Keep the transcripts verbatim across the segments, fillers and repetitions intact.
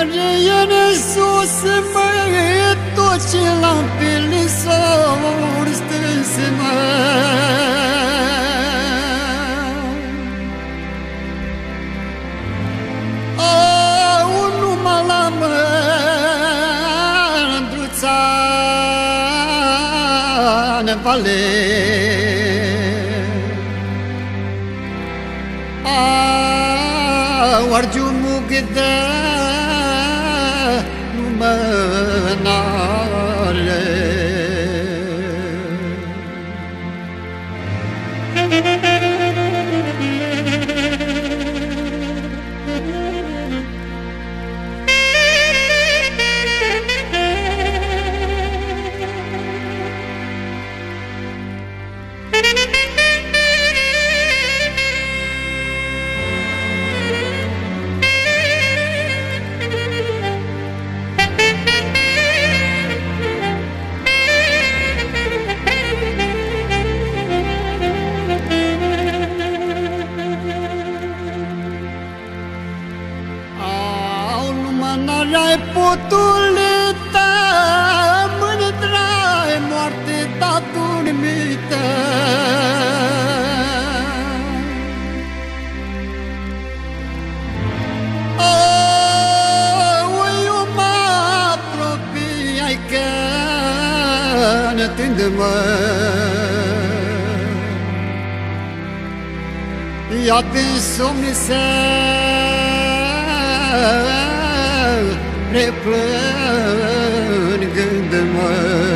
În sus, măi, tot ce l-am pe lisor strâns, măi. Au numai la mândruța în vale. Au argiu mugdă numănare. N-ai potulită, mândra-i moarte ta dormită. Eu mă apropii, ai că nătând-mă. Ia-te în somn să replângând-mă.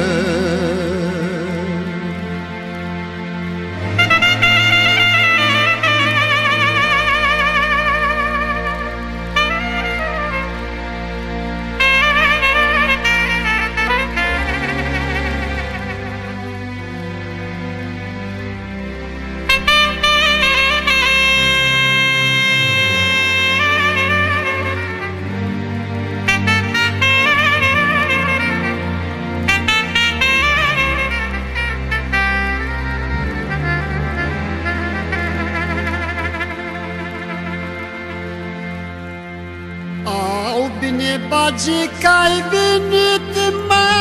Au bine, bagi, că-ai venit, mă,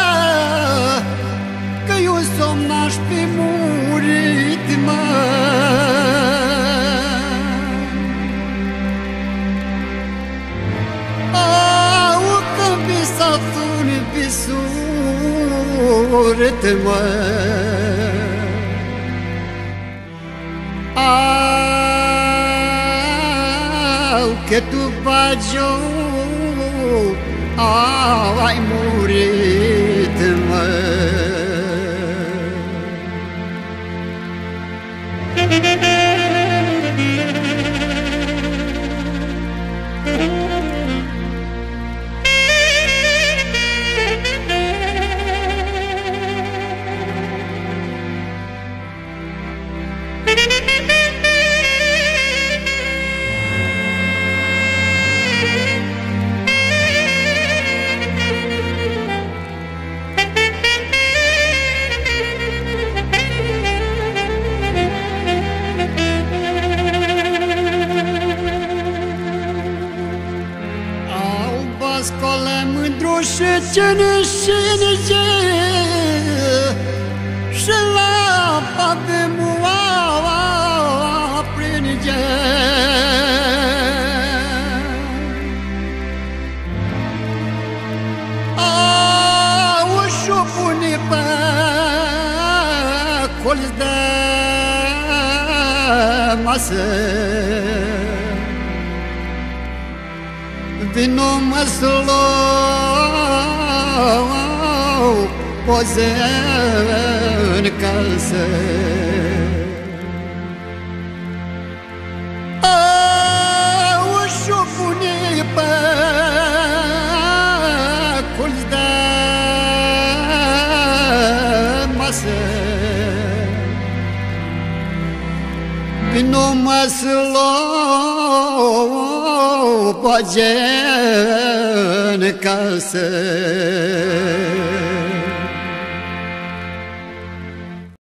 că eu somn n-aș fi murit, mă. Au că-mi visat un visurit, mă. Că tu, Bagiu, ai murit, mă. Scoală mândru și ceneșine și lapa de mua aprinde. Au și-o pune pe colț de masă. Vino mă slow, poze în casă. Au și-o pune pe colț de masă. Vino mă slow, poze în casă.